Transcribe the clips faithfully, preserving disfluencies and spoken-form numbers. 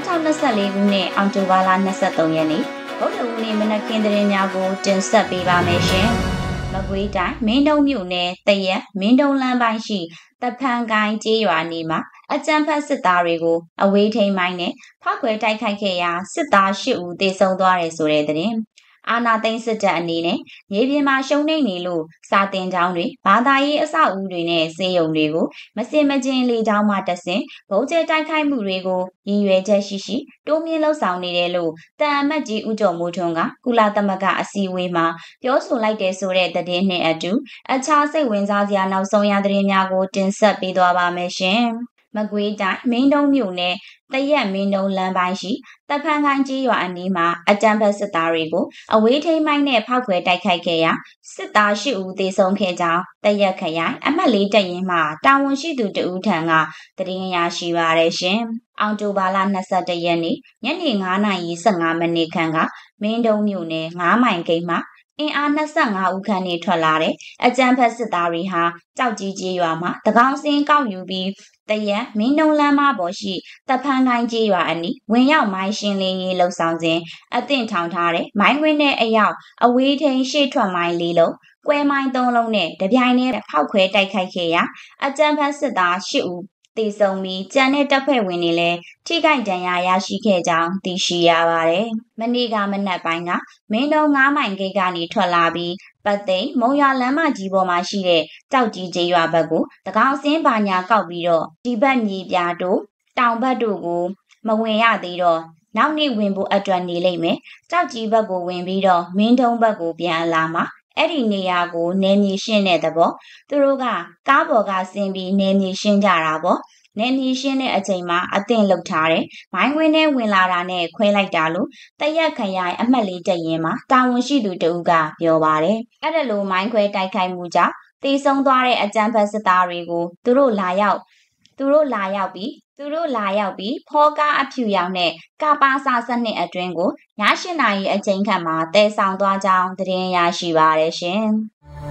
nghìn không trăm hai mươi tưခုနှစ်အောက်တိုဘာလhai mươi baရက်နေ့ဗုဒ္ဓဦးနေ့မနက်ခင်းသတင်းများကိုတင်ဆက်ပေးပါမယ်ရှင်။မကွေးတိုင်းမင်းတုံမြို့နယ်တရက်မင်းတုံလမ်းပိုင်းရှိတဖန်ကိုင်းကျေးရွာနေမှာအကြမ်းဖက်စစ်သားတွေကိုအဝေးထိန်းမိုင်းနဲ့ဖောက်ခွဲတိုက်ခိုက်ခဲ့ရာစစ်သား၈ဦးသေဆုံးသွားတယ်ဆိုတဲ့သတင်း။အာနာသိန်းစစ်တပ်အနေနဲ့မြေပြင်မှာရှုံနိမ့်နေလို့စာတင်ကျောင်းတွေဘာသာရေးအဆောက်အဦတွေနဲ့စေယုံတွေကိုမစင်မကျင်လေကြောင်းမှတဆင်ဗုံးကျဲတိုက်ခိုက်မှုတွေကိုရည်ရွယ်ချက်ရှိရှိတိုးမြင့်လှုပ်ဆောင်နေတယ်လို့တန်အမတ်ကြီးဦးကျော်မိုးထွန်းကကုလသမဂ္ဂအစည်းအဝေးမှာပြောဆိုလိုက်တဲ့ဆိုတဲ့သတင်းနဲ့အတူအခြားစိတ်ဝင်စားစရာနောက်ဆုံးရသတင်းများကိုတင်ဆက်ပေးသွားပါမယ်ရှင်။မကွေးတိုင်းမင်းတုံမြို့နယ်တရက်မင်းတုံလမ်းပိုင်းရှိတဖန်ကိုင်းကြီးရွာအနီးမှာအကြမ်းဖက်စစ်သားတွေကိုအဝေးထိန်းမိုင်းနဲ့ဖောက်ခွဲတိုက်ခိုက်ခဲ့ရာစစ်သား၈ဦးသေဆုံးခဲ့ကြောင်းတရက်ခရိုင်အမှတ်လေးတပ်ရင်းမှတာဝန်ရှိသူတဦးထံကသတင်းရရှိပါရရှင်။အောက်တိုဘာလhai mươi mốtရက်နေ့ညနေ၅နာရီ၁၅မိနစ်ခန့်ကမင်းတုံမြို့နယ်၅မိုင်ဂိတ်မှာအင်အား၂၅ဦးခန့်နေထွက်လာတဲ့အကြမ်းဖက်စစ်သားတွေဟာကြောက်ကြီးကြီးရွာမှာတကောင်စင်းကောက်ယူပြီးတရက်မင်းတုံလမ်းမပေါ်ရှိတဖန်ကိုင်းကြီးရွာအနီးဝင်ရောက်မိုင်းရှင်းလင်းရေးလှုပ်ဆောင်ခြင်းအသင့်ထောင်ထားတဲ့မိုင်းခွင်းနဲ့အရောက်အဝေးထိန်းရှေ့ထွက်မိုင်းလေးလုံးကွဲမိုင်းသုံးလုံးနဲ့တပြိုင်တည်းဖောက်ခွဲတိုက်ခိုက်ခဲ့ရာအကြမ်းဖက်စစ်သား၈ဦးသေဆုံးပြီးကြံတဲ့တပ်ဖွဲ့ဝင်တွေလည်းထိခိုက်ဒဏ်ရာရရှိခဲ့ကြောင်းသိရှိရပါတယ်။မနေ့ကမနက်ပိုင်းကမင်းတုံ၅မိုင်ဂိတ်ကနေထွက်လာပြီးပတ်သိမ်မုံရွာလမ်းမကြီးပေါ်မှာရှိတဲ့ကြောက်ကြီးကျေးရွာဘက်ကိုတကောင်စင်းပါညာကောက်ပြီးတော့ဒီဘက်မြေပြားတို့တောင်ဘက်တို့ကိုမဝင်ရသေးတော့နောက်နေ့ဝင်ဖို့အတွက်နေလိမ့်မယ်။ကြောက်ကြီးဘက်ကိုဝင်ပြီးတော့မင်းတုံဘက်ကိုပြန်လာမှာအဲ့ဒီနေရာကိုနေမြေရှင်းတဲ့သဘောသူတို့ကကားပေါ်ကဆင်းပြီးနေမြေရှင်းကြတာပေါ့နေမြေရှင်းတဲ့အချိန်မှာအသင့်လှုပ်ထားတယ်မိုင်းခွင်းထဲဝင်လာတာနဲ့ခွဲလိုက်တာလို့တရက်ခရိုင်အမှတ်လေးတက်ရင်မှာတာဝန်ရှိသူတဦးကပြောပါတယ်အဲ့ဒါလိုမိုင်းခွဲတိုက်ခိုက်မှုကြောင့်သေဆုံးသွားတဲ့အကြမ်းဖက်စစ်သားတွေကိုသူတို့လာရောက်သူတို့လာရောက်ပြီးသူတို့လာရောက်ပြီးဖောကားအဖြူရောင်နဲ့ကပါစာစနစ်အတွင်းကိုည၈နာရီအချိန်ခန့်မှာတည်ဆောင်သွားကြောင်းသတင်းရရှိပါရရှင်။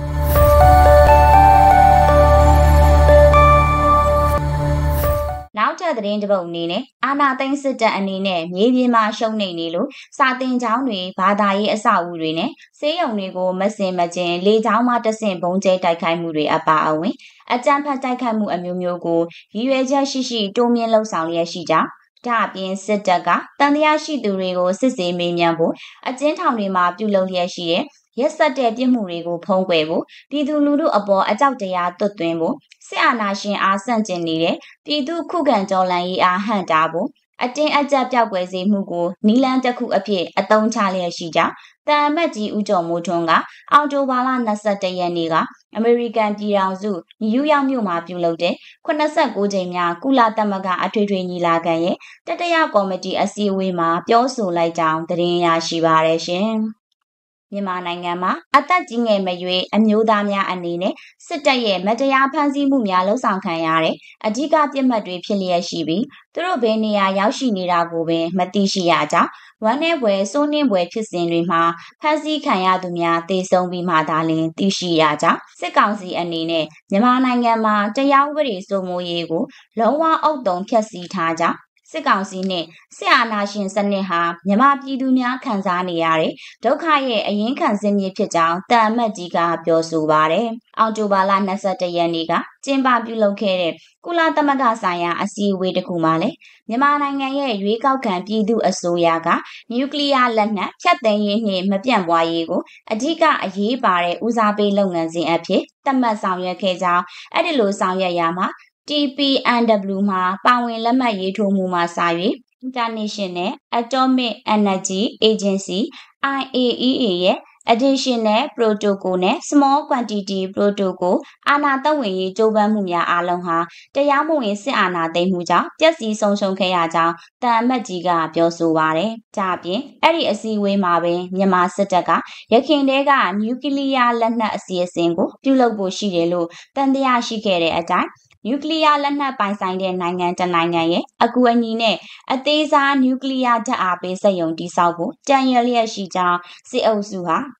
နောက်ထပ်သတင်းတစ်ပုဒ်အနေနဲ့အာနာသိန်းစစ်တပ်အနေနဲ့မြေပြင်မှာရှုံနိမ့်နေလို့စာတင်ကျောင်းတွေဘာသာရေးအဆောက်အဦတွေနဲ့ဆေးရုံတွေကိုမစင်မကျင်လေကြောင်းမှတဆင့်ဘုံကျဲတိုက်ခိုက်မှုတွေအပါအဝင်အကြမ်းဖက်တိုက်ခိုက်မှုအမျိုးမျိုးကိုရည်ရွယ်ချက်ရှိရှိတိုးမြင့်လှုပ်ဆောင်လျက်ရှိကြောင်းဒါအပြင်စစ်တပ်ကတန်တရားရှိသူတွေကိုစစ်ဆေးမေးမြန်းဖို့အကျဉ်းထောင်တွေမှာပြုလုပ်လျက်ရှိတဲ့ရက်စက်တဲ့ပြစ်မှုတွေကိုဖုံးကွယ်ဖို့ပြည်သူလူထုအပေါ်အကြောက်တရားသွတ်သွင်းဖို့စစ်အာဏာရှင်အားဆန့်ကျင်နေတဲ့ပြည်သူခုခံတော်လှန်ရေးအားဟန့်တားဖို့အတင်းအကျပ်ပြောက်ကွယ်စေမှုကိုနီလန်းတစ်ခုအဖြစ်အသုံးချလျက်ရှိကြောင်းတန်အမတ်ကြီးဦးကျော်မိုးထွန်းကအောက်တိုဘာလhai mươi mốtရက်နေ့ကအမေရိကန်ပြည်ထောင်စုနယူးယောက်မြို့မှာပြုလုပ်တဲ့eighty-nineကြိမ်မြောက်ကုလသမဂ္ဂအထွေထွေညီလာခံရဲ့တတိယကော်မတီအစည်းအဝေးမှာပြောဆိုလိုက်ကြောင်းသတင်းရရှိပါရရှင်။မြန်မာနိုင်ငံမှာအသက်ကြီးငယ်မရွေးအမျိုးသားများအနေနဲ့စစ်တပ်ရဲ့မတရားဖမ်းဆီးမှုများလှုံ့ဆော်ခံရတဲ့အဓိကပြစ်မှတ်တွေဖြစ်လျက်ရှိပြီးသူတို့ဘယ်နေရာရောက်ရှိနေတာကိုပင်မသိရှိရကြောင်းဝမ်းနည်းပွဲစိုးနှင်းပွဲဖြစ်စဉ်တွေမှာဖမ်းဆီးခံရသူများတေဆုံးပြီးမှသာလျှင်သိရှိရကြောင်းစစ်ကောင်စီအနေနဲ့မြန်မာနိုင်ငံမှာတရားဥပဒေစိုးမိုးရေးကိုလုံးဝအုပ်တုံဖျက်ဆီးထားကြောင်းစစ်ကောင်စီနဲ့စစ်အာဏာရှင်စနစ်ဟာမြန်မာပြည်သူများခံစားနေရတဲ့ဒုက္ခရဲ့အရင်ခံစစ်မြေဖြစ်ကြောင်းတန်အမတ်ကြီးကပြောဆိုပါတယ်။အောက်တိုဘာလhai mươi mốtရက်နေ့ကကျင်းပပြုလုပ်ခဲ့တဲ့ကုလသမဂ္ဂဆိုင်ရာအစည်းအဝေးတစ်ခုမှာလည်းမြန်မာနိုင်ငံရဲ့ရွေးကောက်ခံပြည်သူအစိုးရကနျူကလ িয়ার လက်နက်ဖျက်သိမ်းရေးနှင့်မပြန့်ပွားရေးကိုအဓိကအရေးပါတဲ့ဦးစားပေးလုပ်ငန်းစဉ်အဖြစ်သတ်မှတ်ဆောင်ရွက်ခဲ့ကြောင်းအဲ့ဒီလိုဆောင်ရွက်ရမှာT P N W မှာပါဝင်လက်မှတ်ရေးထိုးမှုမှာစာ၍ International Atomic Energy Agency I A E A ရဲ့ Additional Protocol နဲ့ Small Quantity Protocol အာဏာသက်ဝင်ရေးကြိုးပမ်းမှုများအားလုံးဟာတရားမဝင်စစ်အာဏာသိမ်းမှုကြောင့်ပျက်စီးဆုံးရှုံးခဲ့ရကြောင်းတန်အမတ်ကြီးကပြောဆိုပါတယ်။ဒါအပြင်အဲ့ဒီအစည်းအဝေးမှာပင်မြန်မာစစ်တပ်ကရခိုင်တဲကနျူကလ িয়ার လက်နက်အစီအစဉ်ကိုပြုလုပ်ဖို့ရှိတယ်လို့တန်တရားရှိခဲ့တဲ့အတိုင်းနျူကလ িয়ার လက်နက်ပိုင်ဆိုင်တဲ့နိုင်ငံတစ်နိုင်ငံရဲ့အကူအညီနဲ့အသေးစားနျူကလ িয়ার ဓာတ်အားပေးစက်ရုံတည်ဆောက်ဖို့ကြံရွယ်လျက်ရှိကြောင်းစစ်အုပ်စုဟာ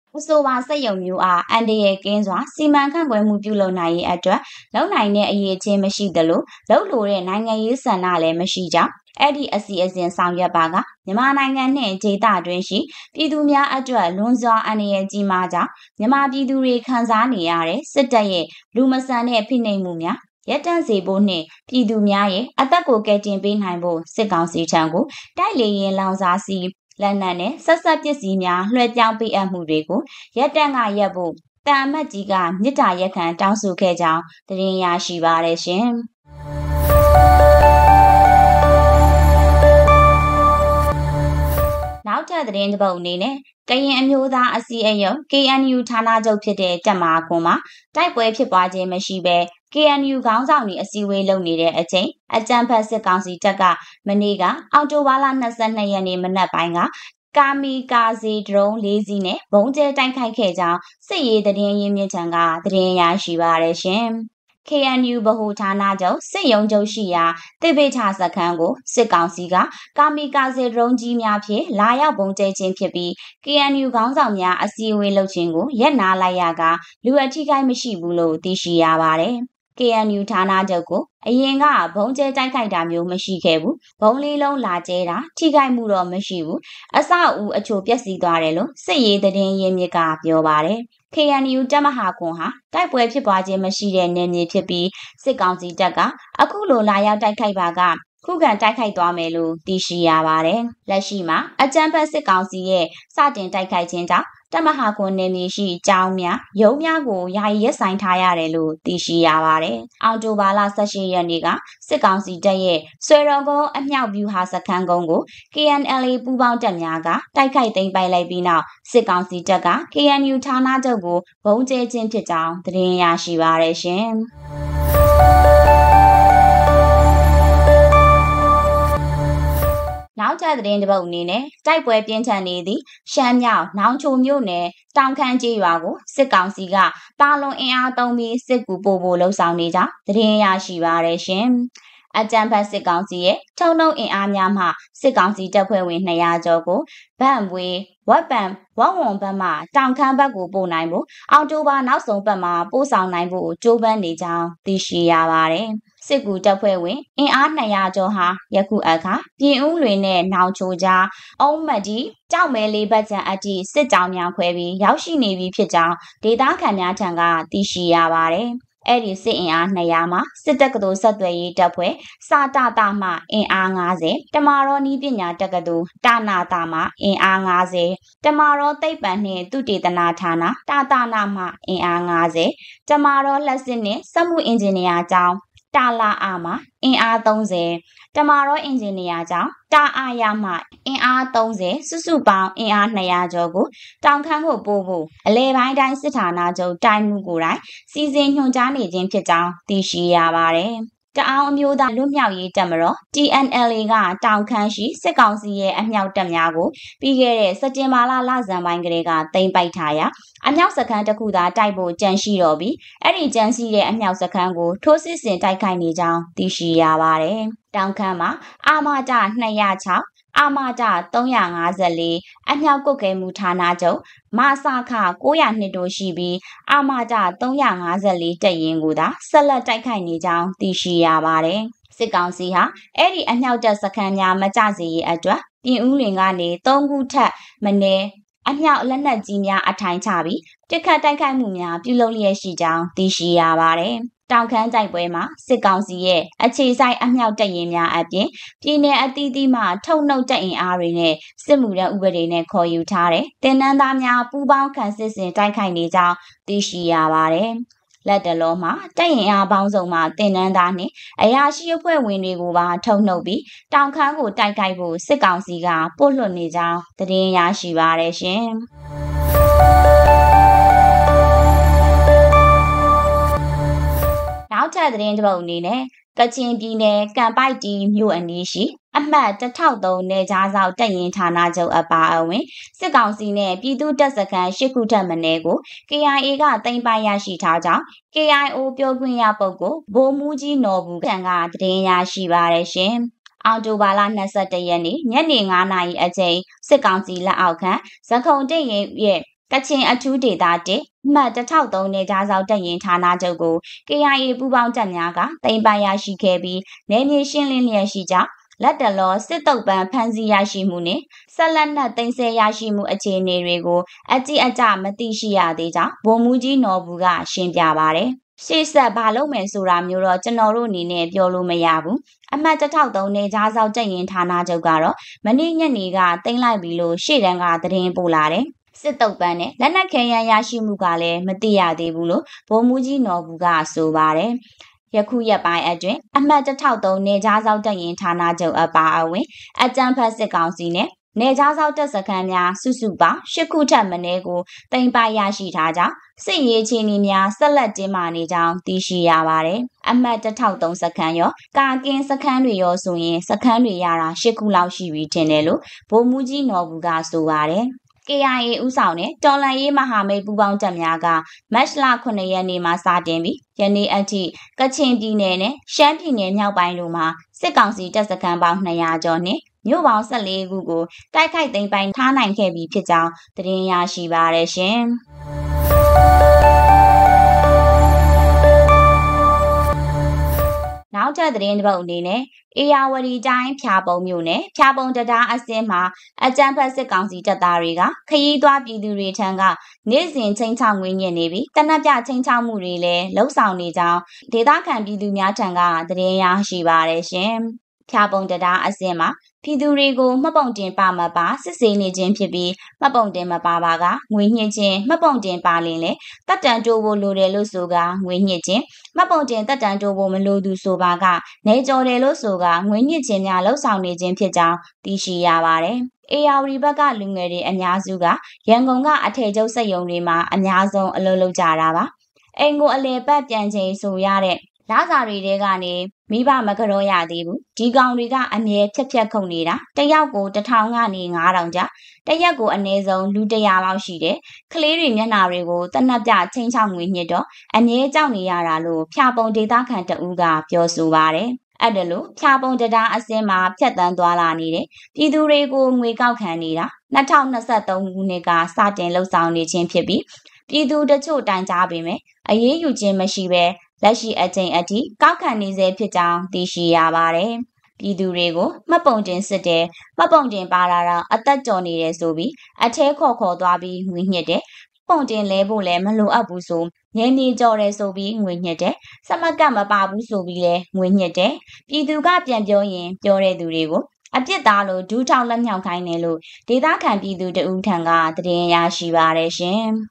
အဆိုပါစက်ရုံမျိုးအားအန်တရဲ့ကင်းစွာစီမံခန့်ခွဲမှုပြုလုပ်နိုင်ရေးအတွက်လုံနိုင်တဲ့အရေးချင်းမရှိသလိုလုံလိုတဲ့နိုင်ငံရေးဆန္ဒလည်းမရှိကြောင်းအဲ့ဒီအစီအစဉ်ဆောင်ရွက်ပါကမြန်မာနိုင်ငံနဲ့ဒေသတွင်းရှိပြည်သူများအတွက်လွန်စွာအန္တရာယ်ကြီးမားကြောင်းမြန်မာပြည်သူတွေခံစားနေရတဲ့စစ်တပ်ရဲ့လူမဆန်တဲ့ဖိနှိပ်မှုများရပ်တန့်စေဖို့နှင့်ပြည်သူများရဲ့အသက်ကိုကယ်တင်ပေးနိုင်ဖို့စစ်ကောင်စီထံကိုတိုက်လေရင်လောင်စာစီလက်နက်နဲ့ဆက်ဆက်ပစ္စည်းများလွှဲပြောင်းပေးအပ်မှုတွေကိုရပ်တန့်ကရပ်ဖို့တာအမတ်ကြီးကမြစ်တာရက်ခံတောင်းဆိုခဲ့ကြောင်းသတင်းရရှိပါရရှင်နောက်ထပ်သတင်းတစ်ပုဒ်အနေနဲ့ကရင်အမျိုးသားအစည်းအရုံး K N U ဌာနချုပ်ဖြစ်တဲ့တပ်မဟာခွန်မှာတိုက်ပွဲဖြစ်ပွားခြင်းမရှိဘဲ K N U ခေါင်းဆောင်တွေအစည်းအဝေးလုပ်နေတဲ့အချိန်အကြမ်းဖက်စစ်ကောင်စီတပ်ကမနေ့ကအောက်တိုဘာလ၂၂ရက်နေ့မနက်ပိုင်းကကာမီကာဇီဒရုန်းလေးစီးနဲ့ဘုံကျဲတိုက်ခိုက်ခဲ့ကြောင်းစစ်ရေးသတင်းရင်းမြစ်ထံကသတင်းရရှိပါရရှင်။ K N U ဗဟိုဌာနချုပ်စစ်ရုံးချုပ်ရှိရာတိပိဋ္ဌစခန်းကိုစစ်ကောင်စီကကာမီကာဇီဒရုန်းကြီးများဖြင့်လာရောက်ဘုံကျဲခြင်းဖြစ်ပြီး K N U ခေါင်းဆောင်များအစည်းအဝေးလုပ်ခြင်းကိုရပ်နားလိုက်ရကလူအထိခိုက်မရှိဘူးလို့သိရှိရပါတယ်။ K N U ဌာနချုပ်ကိုအရင်ကဘုံကျဲတိုက်ခိုက်တာမျိုးမရှိခဲ့ဘူးဘုံလေးလုံးလာကျဲတာထိခိုက်မှုတော့မရှိဘူးအစအဦးအချို့ပျက်စီးသွားတယ်လို့စစ်ရေးသတင်းရင်းမြစ်ကပြောပါတယ် K N U တပ်မဟာခွန်ဟာတိုက်ပွဲဖြစ်ပွားခြင်းမရှိတဲ့နယ်မြေဖြစ်ပြီးစစ်ကောင်စီတပ်ကအခုလိုလာရောက်တိုက်ခိုက်ပါကခုခံတိုက်ခိုက်သွားမယ်လို့သိရှိရပါတယ်လက်ရှိမှာအကြမ်းဖက်စစ်ကောင်စီရဲ့စတင်တိုက်ခိုက်ခြင်းကြောင့်တမဟာခွန်နယ်မြေရှိကျောင်းများရုံးများကိုယာယီရပ်ဆိုင်ထားရတယ်လို့သိရှိရပါတယ်။အောက်တိုဘာလ၁၈ရက်နေ့ကစစ်ကောင်စီတပ်ရဲ့ဆွေတော်ကုန်းအမြောက်ဗျူဟာစခန်းကုန်းကို K N L A ပူးပေါင်းတပ်များကတိုက်ခိုက်သိမ်းပိုက်လိုက်ပြီးနောက်စစ်ကောင်စီတပ်က K N U ဌာနချုပ်ကိုဘုံကျဲခြင်းဖြစ်ကြောင်းသတင်းရရှိပါရရှင်။နောက်ထပ်သတင်းတစ်ပုဒ်အနေနဲ့တိုက်ပွဲပြင်းထန်နေသည့်ရှမ်းမြောက်နောင်ချိုမြို့နယ်တောင်ခမ်းကျေးရွာကိုစစ်ကောင်စီကတာလွန်အင်အားသုံးပြီးစစ်ကူပို့ဖို့လှုံ့ဆော်နေကြောင်းသတင်းရရှိပါရရှင်။အကြမ်းဖက်စစ်ကောင်စီရဲ့ထုံနှုံအင်အားများမှစစ်ကောင်စီတပ်ဖွဲ့ဝင်၂ရာကျော်ကိုဗန့်ဝေးဝက်ပံဝက်ဝွန်ဘက်မှတောင်ခမ်းဘက်ကိုပို့နိုင်ဖို့အောက်တိုဘာနောက်ဆုံးပတ်မှာပို့ဆောင်နိုင်ဖို့ကြိုးပမ်းနေကြောင်းသိရှိရပါတယ်။စစ်ကူတပ်ဖွဲ့ဝင်အင်အား၂ရာကျော်ဟာယခုအခါပြင်ဦးလွင်နဲ့နောင်ချိုကြားအုံးမတ်ကြီးကြောက်မဲလေးဘက်ကျန်အထိစစ်ကြောင်းများခွဲပြီးရောက်ရှိနေပြီဖြစ်ကြောင်းဒေသခံများထံကသိရှိရပါတယ်။အဲ့ဒီစစ်အင်အား၂ရာမှာစစ်တပ်ကတော်ဆက်သွယ်ရေးတပ်ဖွဲ့စာတတမှအင်အား၅၀တမာရောနီးပညာတက္ကသိုလ်တာနာတာမှအင်အား၅၀တမာရောသိပ္ပံနှင့်သုတေသနဌာနတာတာနာမှအင်အား၅၀တမာရောလက်စစ်နှင့်စက်မှုအင်ဂျင်နီယာကျောင်းတာလာအာမှအင်အား၃၀တမာရောအင်ဂျင်နီယာကျောင်းတာအာရမှအင်အား၃၀စုစုပေါင်းအင်အား၂ရာကျော်ကိုတောင်ခမ်းကိုပို့ဖို့အလဲပိုင်းတိုင်းစစ်ဌာနချုပ်တိုင်မှုကိုယ်တိုင်စီစဉ်ညွှန်ကြားနေခြင်းဖြစ်ကြောင်းသိရှိရပါတယ်။တအောင်းအမျိုးသားလွတ်မြောက်ရေးတပ်မတော် T N L A ကတောင်ခမ်းရှိစစ်ကောင်စီရဲ့အမြောက်တပ်များကိုပြီးခဲ့တဲ့စက်တင်ဘာလလဆန်းပိုင်းကလေးကသိမ်းပိုက်ထားရာအမြောက်စခန်းတစ်ခုသာတိုက်ဖို့ကြံရှိတော့ပြီးအဲ့ဒီကြံရှိတဲ့အမြောက်စခန်းကိုထိုးစစ်ဆင်တိုက်ခိုက်နေကြောင်းသိရှိရပါတယ်။တောင်ခမ်းမှာအာမတ၂၀၆အာမတ၃၅၄အမြောက်ကုတ်ကဲမှုဌာနချုပ်မဆခ၉၀၂တို့ရှိပြီးအာမတ၃၅၄တပ်ရင်းကိုသာဆက်လက်တိုက်ခိုက်နေကြောင်းသိရှိရပါတယ်။စစ်ကောင်စီဟာအဲ့ဒီအမြောက်တပ်စခန်းများမကျစေရေးအတွက်ပြင်ဦးလွင်ကနေ၃ခုထပ်မနေအမြောက်လက်နက်ကြီးများအထိုင်ချပြီးတစ်ခတ်တိုက်ခိုက်မှုများပြုလုပ်လျက်ရှိကြောင်းသိရှိရပါတယ်။တောင်ခမ်းတိုက်ပွဲမှာစစ်ကောင်စီရဲ့အခြေစိုက်အမြောက်တပ်ရင်းများအပြင်ပြည်내အသီးသီးမှထုတ်နှုတ်တပ်အင်အားတွေနဲ့စစ်မှုထမ်းဥပဒေနဲ့ခေါ်ယူထားတဲ့တင်နန်းသားများပူးပေါင်းခံစစ်ဆင်တိုက်ခိုက်နေကြောင်းသိရှိရပါတယ်။လက်တလုံးမှာတပ်ရင်အားပေါင်းစုံမှတင်နန်းသားနှင့်အရာရှိအဖွဲ့ဝင်တွေကိုပါထုတ်နှုတ်ပြီးတောင်ခမ်းကိုတိုက်ခိုက်ဖို့စစ်ကောင်စီကပို့လွှတ်နေကြောင်းသတင်းရရှိပါရရှင်။နောက်ထပ်သတင်းတစ်ပုဒ်အနေနဲ့ကချင်ပြည်နယ်ကံပိုက်တီမြို့အနီးရှိအမှတ်တစ်ထောင်သုံးနယ်ခြားစောင့်တပ်ရင်းဌာနချုပ်အပါအဝင်စစ်ကောင်စီနဲ့ပြည်သူ့တပ်စခန်း၈ခုထက်မနည်းကို K I A ကသိမ်းပိုက်ရရှိထားကြောင်း K I O ပြောခွင့်ရပုဂ္ဂိုလ်ဗိုလ်မှူးကြီးနော်ဘူးခန့်ကသတင်းရရှိပါရရှင်။အောက်တိုဘာလ၂၁ရက်နေ့ညနေ၅နာရီအချိန်စစ်ကောင်စီလက်အောက်ခံဇခုံတိတ်ရင်ရဲ့ကချင်အထူးဒေသတစ်မှတ်တစ်ထောင်သုံးနေကြားစောက်တပ်ရင်ဌာနချုပ်ကို K I A ပူးပေါင်းတပ်များကသိမ်းပိုက်ရရှိခဲ့ပြီးနယ်မြေရှင်းလင်းလျက်ရှိကြောင်းလက်တလောစစ်တုပ်ပန်းဖမ်းဆီးရရှိမှုနဲ့ဆက်လက်နက်သိမ်းဆည်းရရှိမှုအခြေအနေတွေကိုအကြည့်အကျမသိရှိရသေးကြောင်းဗိုလ်မှူးကြီးနော်ဘူးကရှင်းပြပါတယ်။ရှေ့ဆက်ဘာလုပ်မယ်ဆိုတာမျိုးတော့ကျွန်တော်တို့အနေနဲ့ပြောလို့မရဘူး။အမှတ်တစ်ထောင်သုံးနေကြားစောက်တပ်ရင်ဌာနချုပ်ကတော့မနေ့ညနေကသိမ်းလိုက်ပြီလို့ရှေ့တန်းကသတင်းပို့လာတယ်။စစ်တုပ်ပန်းနဲ့လက်နက်ခဲယမ်းရရှိမှုကလည်းမသိရသေးဘူးလို့ဗိုလ်မှူးကြီးနော်ဘူးကဆိုပါတယ်။ယခုရက်ပိုင်းအတွင်းအမှတ်တစ်ထောင်သုံးနေကြားစောက်တပ်ရင်ဌာနချုပ်အပါအဝင်အကြမ်းဖက်စစ်ကောင်စီနဲ့နေကြားစောက်တပ်စခန်းများစုစုပေါင်းရှစ်ခုထပ်မံကိုတင်ပိုက်ရရှိထားကြောင်းစစ်ရေးအခြေအနေများဆက်လက်တင်းမာနေကြောင်းသိရှိရပါတယ်။အမှတ်တစ်ထောင်သုံးစခန်းရောကာကင်းစခန်းတွေရောဆိုရင်စခန်းတွေရတာရှစ်ခုလောက်ရှိပြီထင်တယ်လို့ဗိုလ်မှူးကြီးနော်ဘူးကဆိုပါတယ်။ K I A ဦးဆောင်တဲ့တော်လှန်ရေးမဟာမိတ်ပူးပေါင်းတပ်များကမတ်လခုနှစ်ရက်နေ့မှာစတင်ပြီးယနေ့အထိကချင်ပြည်နယ်နဲ့ရှမ်းပြည်နယ်မြောက်ပိုင်းတို့မှာစစ်ကောင်စီတပ်စခန်းပေါင်းနှစ်ရာကျော်နဲ့မြို့ပေါင်းဆယ့်လေးခုကိုတိုက်ခိုက်သိမ်းပိုက်ထားနိုင်ခဲ့ပြီးဖြစ်ကြောင်းသတင်းရရှိပါရရှင်။နောက်ထပ်သတင်းတစ်ပုဒ်အနေနဲ့အေယာဝတီတိုင်းဖျာပုံမြို့နယ်ဖျာပုံတံတားအစင်းမှာအကြမ်းဖက်စစ်ကောင်စီတပ်သားတွေကခရီးသွားပြည်သူတွေထံကနေ့စဉ်ချင်းချောင်းငွေညစ်နေပြီးတနက်ပြချင်းချောင်းမှုတွေလည်းလှုပ်ဆောင်နေကြောင်းဒေသခံပြည်သူများထံကသတင်းရရှိပါရရှင်။ဖျာပုံတံတားအစင်းမှာပြည်သူတွေကိုမှတ်ပုံတင်ပါမပါစစ်ဆေးနေခြင်းဖြစ်ပြီးမှတ်ပုံတင်မပါပါကငွေညှစ်ခြင်းမှတ်ပုံတင်ပါလင်လေတက်တန်တိုးဖို့လိုတယ်လို့ဆိုကငွေညှစ်ခြင်းမှတ်ပုံတင်တက်တန်တိုးဖို့မလိုသူဆိုပါကနေကြော်တယ်လို့ဆိုကငွေညှစ်ခြင်းများလှုပ်ဆောင်နေခြင်းဖြစ်ကြောင်းသိရှိရပါတယ်။အေယာဝတီဘက်ကလူငယ်တွေအများစုကရန်ကုန်ကအထည်ချုပ်စက်ရုံတွေမှာအများဆုံးအလုပ်လုပ်ကြတာပါ။အိမ်ကိုအလဲပတ်ပြန်ချိန်ဆိုရတဲ့လစာတွေတဲကနေမိဘမကြောရသေးဘူးဒီကောင်တွေကအမြဲဖြက်ဖြက်ခုန်နေတာတယောက်ကိုတစ်ထောင်ကနေငါးထောင်ကျတရက်ကိုအနည်းဆုံးလူတစ်ရာလောက်ရှိတယ်ကလေးတွေမျက်နှာတွေကိုတနက်ပြချင်းချောင်းငွေညစ်တော့အမြဲကြောက်နေရတာလို့ဖျာပုံဒေသခံတဦးကပြောဆိုပါတယ်အဲ့ဒါလို့ဖျာပုံတရားအစင်းမှာဖြတ်တန်းသွားလာနေတယ်ပြည်သူတွေကိုငွေကောက်ခံနေတာနှစ်ထောင်နှစ်ဆသုံးခုနှစ်ကစတင်လှုပ်ဆောင်နေခြင်းဖြစ်ပြီးပြည်သူတချို့တိုင်ကြားပေမဲ့အရေးယူခြင်းမရှိဘဲလက်ရှိအချိန်အထိကောက်ခံနေစေဖြစ်ကြောင်းသိရှိရပါတယ်။ပြည်သူတွေကိုမှတ်ပုံတင်စစ်တယ်မှတ်ပုံတင်ပါလာတော့အသက်ကျော်နေတယ်ဆိုပြီးအထဲခေါ်ခေါ်သွားပြီးငွေညှစ်တယ်ပုံတင်လဲဖို့လည်းမလိုအပ်ဘူးဆိုငင်းနေကြော်တယ်ဆိုပြီးငွေညှစ်တယ်စမကတ်မပါဘူးဆိုပြီးလဲငွေညှစ်တယ်ပြည်သူကပြန်ပြောရင်ပြောတဲ့သူတွေကိုအပြစ်သားလို့ဒူးထောက်လက်မြောက်ခိုင်းတယ်လို့ဒေသခံပြည်သူတဦးထံကသတင်းရရှိပါတယ်ရှင်။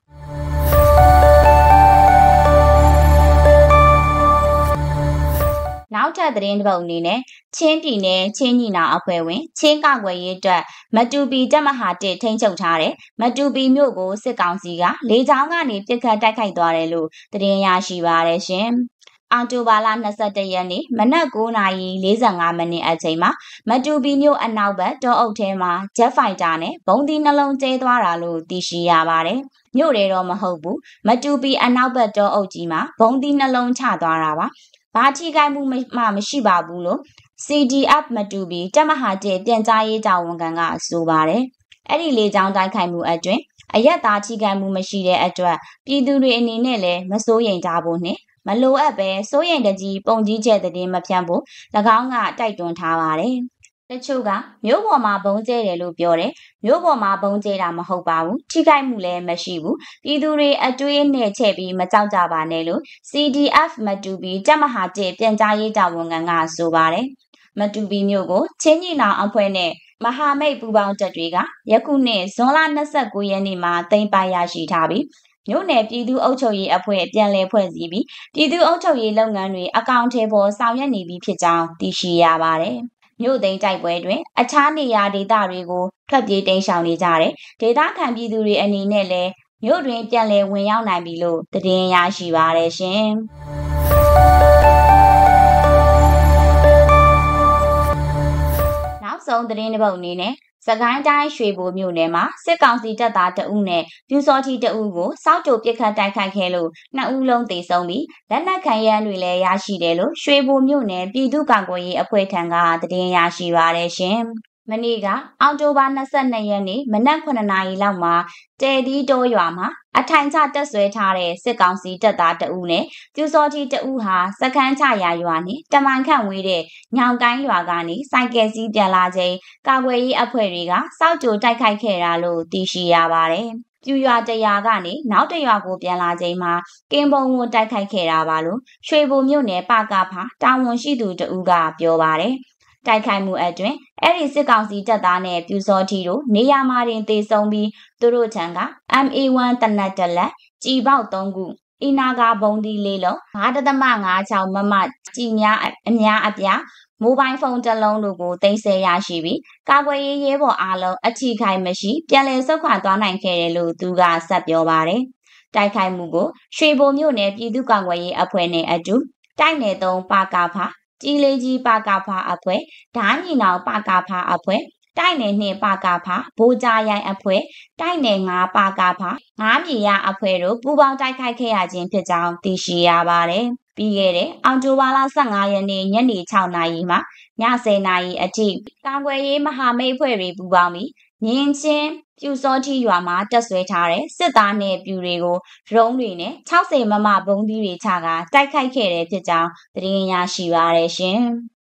နောက်ထပ်သတင်းတစ်ပုဒ်အနေနဲ့ချင်းပြည်နယ်ချင်းညီနာအဖွဲ့ဝင်ချင်းကောက်ွယ်ရေးအတွက်မတူပီတပ်မဟာတစ်ထိန်းချုပ်ထားတဲ့မတူပီမြို့ကိုစစ်ကောင်စီကလေကြောင်းကနေပစ်ခတ်တိုက်ခိုက်သွားတယ်လို့သတင်းရရှိပါရရှင်။အောက်တိုဘာလ၂၁ရက်နေ့မနက်၉နာရီ၄၅မိနစ်အချိန်မှာမတူပီမြို့အနောက်ဘက်တောအုပ်ထဲမှာဂျက်ဖိုက်တာနဲ့ဘုံသီးနှလုံးကျဲသွားတာလို့သိရှိရပါတယ်။မြို့တွေတော့မဟုတ်ဘူးမတူပီအနောက်ဘက်တောအုပ်ကြီးမှာဘုံသီးနှလုံးချသွားတာပါ။ဘာထိခိုက်မှုမှမရှိပါဘူးလို့ C D F မတူပီတပ်မဟာတစ်ပြန်ကြားရေးတာဝန်ခံကဆိုပါတယ်။အဲ့ဒီလေကြောင်းတိုက်ခိုက်မှုအတွင်းအရက်သားထိခိုက်မှုမရှိတဲ့အတွက်ပြည်သူတွေအနေနဲ့လည်းမစိုးရိမ်ကြဖို့နဲ့မလိုအပ်ပဲစိုးရိမ်တကြီးပုံကြီးချက်တဲ့မဖြန့်ဖို့၎င်းကတိုက်တွန်းထားပါတယ်။တချို့ကမြို့ပေါ်မှာဘုံကျဲတယ်လို့ပြောတယ်မြို့ပေါ်မှာဘုံကျဲတာမဟုတ်ပါဘူးထိခိုက်မှုလည်းမရှိဘူးပြည်သူတွေအတွေးနဲ့ချက်ပြီးမကြောက်ကြပါနဲ့လို့ C D F မတူပီတပ်မဟာတစ်ပြန်ကြားရေးတာဝန်ခံကဆိုပါတယ်မတူပီမြို့ကိုချင်းညီနောင်အဖွဲ့နဲ့မဟာမိတ်ပူးပေါင်းတပ်တွေကယခုနှစ်ဇွန်လ၂၉ရက်နေ့မှာသိမ်းပိုက်ရရှိထားပြီးမြို့နယ်ပြည်သူ့အုပ်ချုပ်ရေးအဖွဲ့ပြန်လည်ဖွဲ့စည်းပြီးပြည်သူ့အုပ်ချုပ်ရေးလုပ်ငန်းတွေအကောင့်ထဲပေါ်ဆောင်ရွက်နေပြီဖြစ်ကြောင်းသိရှိရပါတယ်မြို့သိမ်းတိုက်ပွဲတွင်အခြားနေရာဒေသတွေကိုထွက်ပြေးတိမ်းရှောင်နေကြတဲ့ဒေသခံပြည်သူတွေအနေနဲ့လည်းမြို့တွင်ပြန်လည်ဝင်ရောက်နိုင်ပြီလို့သတင်းရရှိပါရရှင်။နောက်ဆုံးသတင်းတစ်ပုဒ်အနေနဲ့စကိုင်းတိုင်းရွှေဘိုမြို့နယ်မှာစစ်ကောင်စီတပ်သားတအုပ်နဲ့ပြူစောထီတအုပ်ကိုစောက်တိုပစ်ခတ်တိုက်ခိုက်ခဲ့လို့နှစ်ဦးလုံးသေဆုံးပြီးလက်နက်ခံရန်တွေလည်းရရှိတယ်လို့ရွှေဘိုမြို့နယ်ပြည်သူ့ကာကွယ်ရေးအဖွဲ့ထံကသတင်းရရှိပါရရှင်မနေ့ကအောက်တိုဘာ၂၂ရက်နေ့မနက်ခုနှစ်နာရီလောက်မှာတဲသီးတောရွာမှာအထိုင်ချတက်ဆွဲထားတဲ့စစ်ကောင်စီတပ်သားတအုပ်နဲ့ပြူစောတိတအုပ်ဟာစခန်းချရာရွာနဲ့တမန်ခန့်ဝေးတဲ့ညောင်ကိုင်းရွာကနေစိုက်ကယ်စီးပြန်လာချိန်ကာကွယ်ရေးအဖွဲ့တွေကစောက်ကြိုတိုက်ခိုက်ခဲ့တာလို့သိရှိရပါတယ်။ပြူရွာတရာကနေနောက်တရွာကိုပြန်လာချိန်မှာကင်းပုံကိုတိုက်ခိုက်ခဲ့တာပါလို့ရွှေဘုံမြို့နယ်ပကဖာတာဝန်ရှိသူတအုပ်ကပြောပါတယ်။တိုက်ခိုက်မှုအတွင်းအဲ့ဒီစစ်ကောင်စီတပ်သားနဲ့ပြူစောတိတို့နေရာမှာတင်သေဆုံးပြီးသူတို့ထံက M A one တနက်တလက်ကြီးပေါက်သုံးခုအီနာဂါဘုံဒီလေးလုံး၅.၅၆မမကြီးများအများအပြားမိုဘိုင်းဖုန်းတစ်လုံးတို့ကိုတင်ဆက်ရရှိပြီးကာကွယ်ရေးရဲဘော်အားလုံးအထိခိုက်မရှိပြန်လည်ဆုတ်ခွာသွားနိုင်ခဲ့တယ်လို့သူကဆက်ပြောပါတယ်။တိုက်ခိုက်မှုကိုရွှေဘုံမြို့နယ်ပြည်သူ့ကာကွယ်ရေးအဖွဲ့နဲ့အတူတိုက်နယ်သုံးပကဖာကြီးလေးကြီးပကဖာအဖွဲ့ဓားညီနောင်ပကဖာအဖွဲ့တိုက်နယ်နှစ်ပကဖာဘိုးကြရိုင်အဖွဲ့တိုက်နယ်ငါးပကဖာငါးမြေရအဖွဲ့တို့ပူးပေါင်းတိုက်ခိုက်ခဲ့ရခြင်းဖြစ်ကြောင်းသိရှိရပါတယ်။ပြီးခဲ့တဲ့အောက်တိုဘာလ၁၅ရက်နေ့ညနေ၆နာရီမှည၁၀နာရီအထိကာကွယ်ရေးမဟာမိတ်အဖွဲ့တွေပူးပေါင်းပြီးမြင်းချင်းပြူစောတိရွာမှာတက်ဆွဲထားတဲ့စစ်သားနဲ့ပြူတွေကိုရုံးတွေနဲ့၆၀မမဘုံသီးတွေချကတိုက်ခိုက်ခဲ့တဲ့ဖြစ်ကြောင်းသတင်းရရှိပါရရှင်။